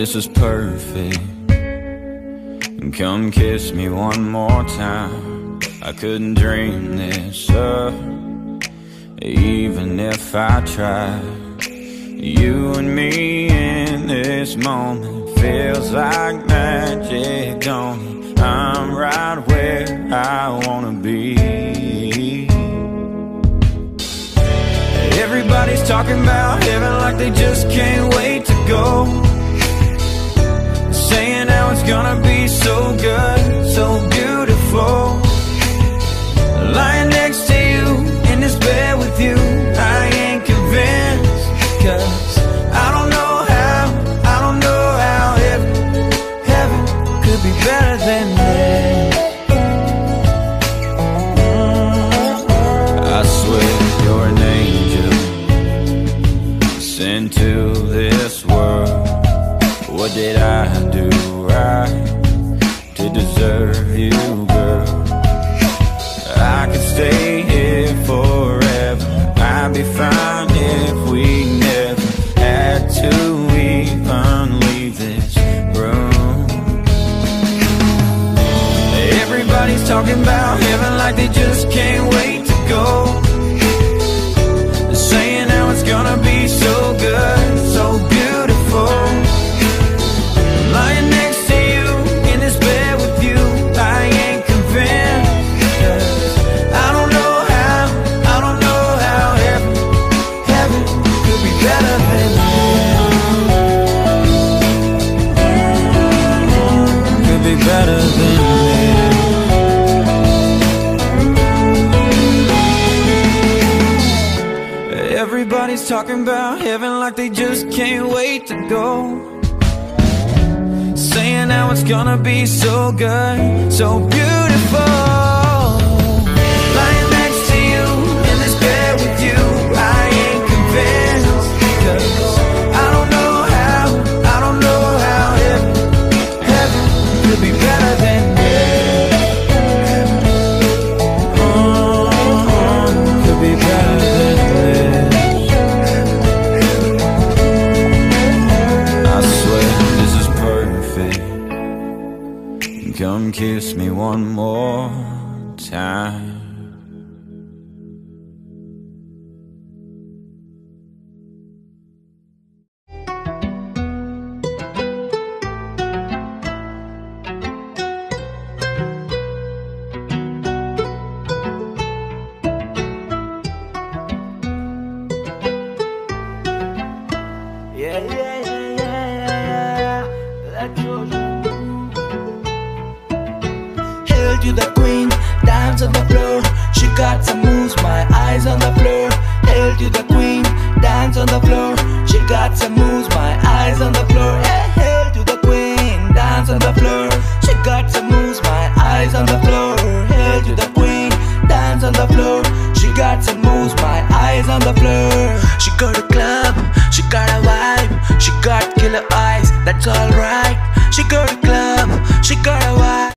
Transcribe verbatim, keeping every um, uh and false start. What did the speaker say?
this is perfect. Come kiss me one more time. I couldn't dream this up, even if I tried. You and me in this moment feels like magic, don't it? I'm right where I wanna be. Everybody's talking about heaven like they just can't wait to go, saying how it's gonna be so good, so beautiful. Lying next to you, in this bed with you, I ain't convinced. Cause I don't know how, I don't know how heaven, heaven could be better than this. I swear you're an angel sent to this world. What did I do right to deserve you, girl? I could stay here forever. I'd be fine if we never had to even leave this room. Everybody's talking about heaven like they just can't wait to go, saying how it's gonna be so good, so beautiful. Lying next to you, in this bed with you, I ain't convinced. Cause I don't know how, I don't know how heaven, heaven could be better than this. Could be better than this. Everybody's talking about heaven like they just can't wait to go, saying how it's gonna be so good, so beautiful. Lying next to you, in this bed with you, I ain't convinced. Cause I don't know how, I don't know how heaven, heaven could be better than this. Oh, could be better than this. I swear this is perfect. Come kiss me one more time. Yeah, yeah, yeah, yeah, yeah. Let's go. Hail to the queen, dance on the floor. She got some moves, my eyes on the floor. Hail to the queen, dance on the floor. She got some moves, my eyes on the floor. Hey, hail to the queen, dance on the floor. She got some moves, my eyes on the floor. Hail to the queen, dance on the floor. She got some moves, my eyes on the floor. She got a club, she got a vibe, she got killer eyes, that's alright. She got a club, she got a vibe.